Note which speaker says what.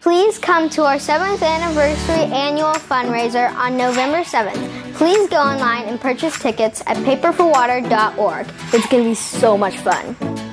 Speaker 1: Please come to our 7th anniversary annual fundraiser on November 7th. Please go online and purchase tickets at paperforwater.org. It's going to be so much fun.